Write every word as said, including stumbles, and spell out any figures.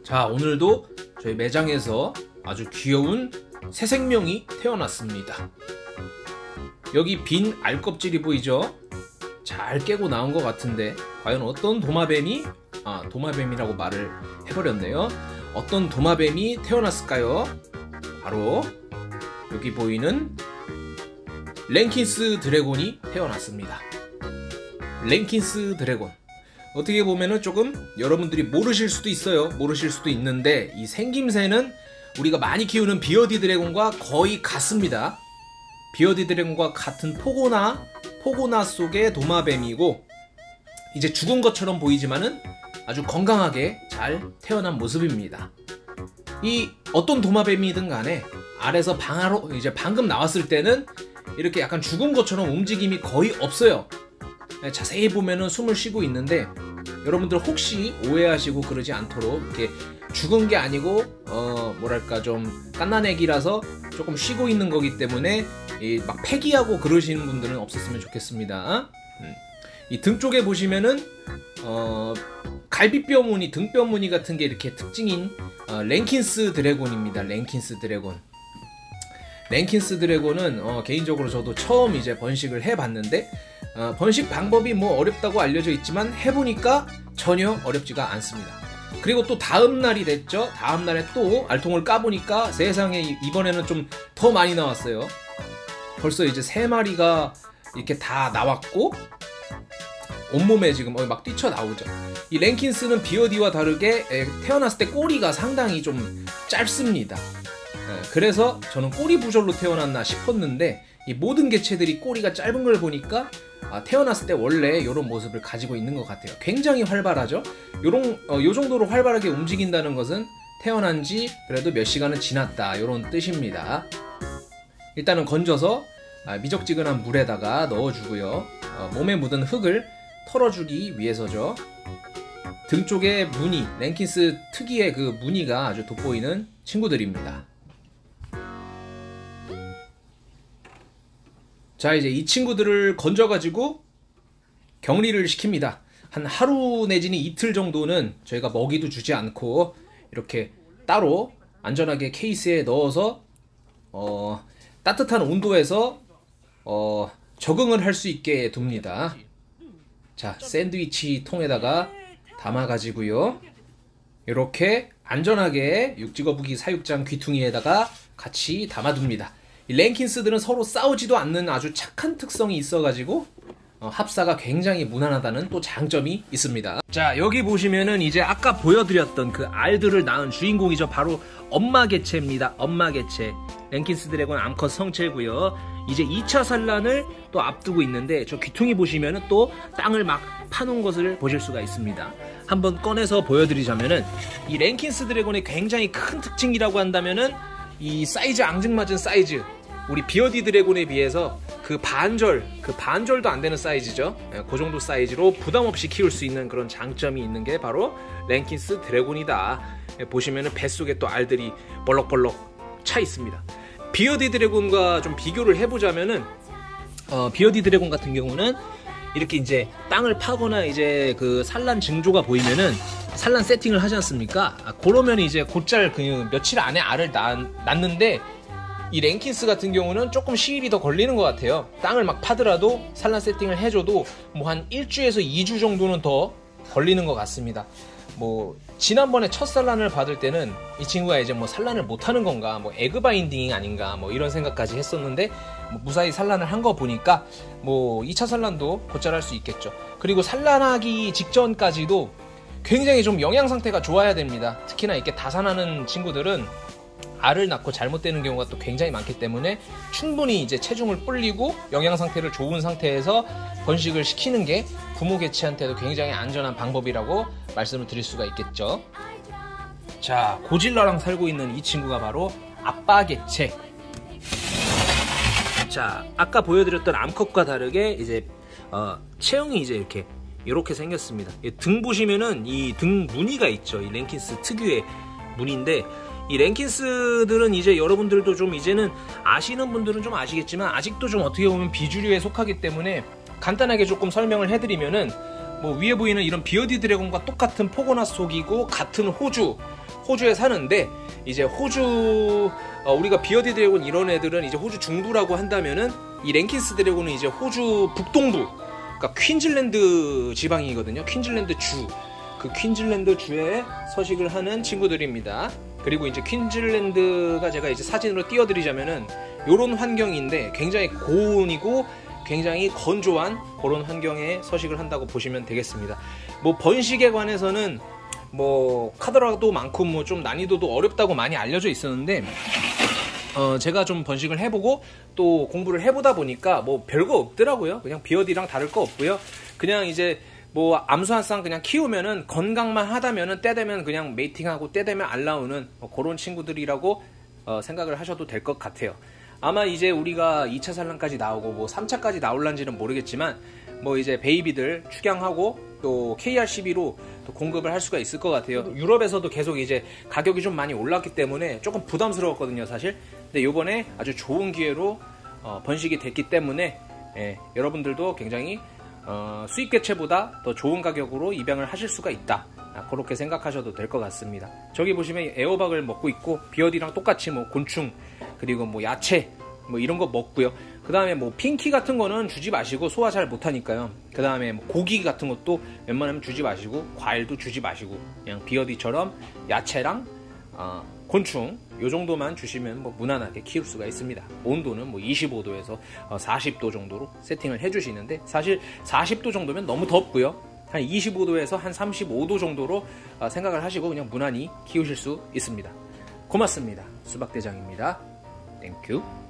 자, 오늘도 저희 매장에서 아주 귀여운 새 생명이 태어났습니다. 여기 빈 알껍질이 보이죠? 잘 깨고 나온 것 같은데 과연 어떤 도마뱀이 아 도마뱀이라고 말을 해버렸네요. 어떤 도마뱀이 태어났을까요? 바로 여기 보이는 랭킨스 드래곤이 태어났습니다. 랭킨스 드래곤, 어떻게 보면은 조금 여러분들이 모르실 수도 있어요. 모르실 수도 있는데 이 생김새는 우리가 많이 키우는 비어디 드래곤과 거의 같습니다. 비어디 드래곤과 같은 포고나 포고나 속의 도마뱀이고, 이제 죽은 것처럼 보이지만은 아주 건강하게 잘 태어난 모습입니다. 이 어떤 도마뱀이든 간에 알에서 방아로 이제 방금 나왔을 때는 이렇게 약간 죽은 것처럼 움직임이 거의 없어요. 자세히 보면은 숨을 쉬고 있는데, 여러분들 혹시 오해하시고 그러지 않도록 이렇게 죽은 게 아니고 어 뭐랄까 좀 갓난애기라서 조금 쉬고 있는 거기 때문에 이 막 폐기하고 그러시는 분들은 없었으면 좋겠습니다. 음. 이 등 쪽에 보시면은 어 갈비뼈 무늬, 등뼈 무늬 같은 게 이렇게 특징인 어, 랭킨스 드래곤입니다. 랭킨스 드래곤. 랭킨스 드래곤은 어, 개인적으로 저도 처음 이제 번식을 해봤는데 어, 번식 방법이 뭐 어렵다고 알려져 있지만 해보니까 전혀 어렵지가 않습니다. 그리고 또 다음날이 됐죠. 다음날에 또 알통을 까보니까 세상에 이번에는 좀 더 많이 나왔어요. 벌써 이제 세 마리가 이렇게 다 나왔고 온몸에 지금 막 뛰쳐나오죠. 이 랭킨스는 비어디와 다르게 태어났을 때 꼬리가 상당히 좀 짧습니다. 그래서 저는 꼬리 부절로 태어났나 싶었는데 이 모든 개체들이 꼬리가 짧은 걸 보니까 아, 태어났을 때 원래 이런 모습을 가지고 있는 것 같아요. 굉장히 활발하죠. 요런, 어, 요 정도로 활발하게 움직인다는 것은 태어난 지 그래도 몇 시간은 지났다, 이런 뜻입니다. 일단은 건져서 아, 미적지근한 물에다가 넣어주고요. 어, 몸에 묻은 흙을 털어주기 위해서죠. 등 쪽에 무늬, 랭킨스 특유의 그 무늬가 아주 돋보이는 친구들입니다. 자, 이제 이 친구들을 건져가지고 격리를 시킵니다. 한 하루 내지는 이틀 정도는 저희가 먹이도 주지 않고 이렇게 따로 안전하게 케이스에 넣어서 어, 따뜻한 온도에서 어, 적응을 할 수 있게 둡니다. 자, 샌드위치 통에다가 담아가지고요. 이렇게 안전하게 육지거북이 사육장 귀퉁이에다가 같이 담아둡니다. 이 랭킨스들은 서로 싸우지도 않는 아주 착한 특성이 있어가지고 어, 합사가 굉장히 무난하다는 또 장점이 있습니다. 자, 여기 보시면은 이제 아까 보여드렸던 그 알들을 낳은 주인공이죠. 바로 엄마 개체입니다. 엄마 개체. 랭킨스 드래곤 암컷 성체고요. 이제 이 차 산란을 또 앞두고 있는데 저 귀퉁이 보시면은 또 땅을 막 파놓은 것을 보실 수가 있습니다. 한번 꺼내서 보여드리자면은 이 랭킨스 드래곤의 굉장히 큰 특징이라고 한다면은 이 사이즈, 앙증맞은 사이즈, 우리 비어디 드래곤에 비해서 그 반절, 그 반절도 안 되는 사이즈죠. 그 정도 사이즈로 부담 없이 키울 수 있는 그런 장점이 있는 게 바로 랭킨스 드래곤이다. 보시면은 뱃속에 또 알들이 벌럭벌럭 차 있습니다. 비어디 드래곤과 좀 비교를 해보자면은 어, 비어디 드래곤 같은 경우는 이렇게 이제 땅을 파거나 이제 그 산란 징조가 보이면은 산란 세팅을 하지 않습니까? 아, 그러면 이제 곧잘 그 며칠 안에 알을 낳, 낳는데 이 랭킨스 같은 경우는 조금 시일이 더 걸리는 것 같아요. 땅을 막 파더라도 산란 세팅을 해줘도 뭐 한 일 주에서 이 주 정도는 더 걸리는 것 같습니다. 뭐 지난번에 첫 산란을 받을 때는 이 친구가 이제 뭐 산란을 못하는 건가, 뭐 에그 바인딩이 아닌가, 뭐 이런 생각까지 했었는데 뭐 무사히 산란을 한 거 보니까 뭐 이 차 산란도 곧잘 할 수 있겠죠. 그리고 산란하기 직전까지도 굉장히 좀 영양 상태가 좋아야 됩니다. 특히나 이렇게 다산하는 친구들은 알을 낳고 잘못되는 경우가 또 굉장히 많기 때문에 충분히 이제 체중을 불리고 영양 상태를 좋은 상태에서 번식을 시키는 게 부모 개체한테도 굉장히 안전한 방법이라고 말씀을 드릴 수가 있겠죠. 자, 고질라랑 살고 있는 이 친구가 바로 아빠 개체. 자, 아까 보여드렸던 암컷과 다르게 이제 어, 체형이 이제 이렇게 이렇게 생겼습니다. 등 보시면은 이 등 무늬가 있죠. 이 랭킨스 특유의 무늬인데, 이 랭킨스들은 이제 여러분들도 좀 이제는 아시는 분들은 좀 아시겠지만 아직도 좀 어떻게 보면 비주류에 속하기 때문에 간단하게 조금 설명을 해드리면은 뭐 위에 보이는 이런 비어디 드래곤과 똑같은 포고나 속이고 같은 호주 호주에 사는데 이제 호주 어, 우리가 비어디 드래곤 이런 애들은 이제 호주 중부라고 한다면은 이 랭키스 드래곤은 이제 호주 북동부, 그러니까 퀸즐랜드 지방이거든요. 퀸즐랜드 주, 그 퀸즐랜드 주에 서식을 하는 친구들입니다. 그리고 이제 퀸즐랜드가 제가 이제 사진으로 띄워드리자면은 요런 환경인데 굉장히 고온이고 굉장히 건조한 그런 환경에 서식을 한다고 보시면 되겠습니다. 뭐 번식에 관해서는 뭐 카더라도 많고 뭐 좀 난이도도 어렵다고 많이 알려져 있었는데 어 제가 좀 번식을 해보고 또 공부를 해보다 보니까 뭐 별거 없더라고요. 그냥 비어디랑 다를 거 없고요. 그냥 이제 뭐 암수 한 쌍 그냥 키우면은 건강만 하다면은 때 되면 그냥 메이팅하고 때 되면 알 나오는 뭐 그런 친구들이라고 어 생각을 하셔도 될 것 같아요. 아마 이제 우리가 이 차 산란까지 나오고 뭐 삼 차까지 나올란지는 모르겠지만 뭐 이제 베이비들 축양하고 또 케이알 십이로 또 공급을 할 수가 있을 것 같아요. 유럽에서도 계속 이제 가격이 좀 많이 올랐기 때문에 조금 부담스러웠거든요, 사실. 근데 요번에 아주 좋은 기회로 어, 번식이 됐기 때문에 예, 여러분들도 굉장히 어, 수입 개체보다 더 좋은 가격으로 입양을 하실 수가 있다. 아, 그렇게 생각하셔도 될 것 같습니다. 저기 보시면 애호박을 먹고 있고 비어디랑 똑같이 뭐 곤충 그리고 뭐 야채 뭐 이런 거 먹고요. 그 다음에 뭐 핑키 같은 거는 주지 마시고 소화 잘 못하니까요. 그 다음에 뭐 고기 같은 것도 웬만하면 주지 마시고 과일도 주지 마시고 그냥 비어디처럼 야채랑 어, 곤충 요 정도만 주시면 뭐 무난하게 키울 수가 있습니다. 온도는 뭐 이십오 도에서 사십 도 정도로 세팅을 해주시는데 사실 사십 도 정도면 너무 덥고요. 한 이십오 도에서 한 삼십오 도 정도로 생각을 하시고 그냥 무난히 키우실 수 있습니다. 고맙습니다. 수박대장입니다. 땡큐.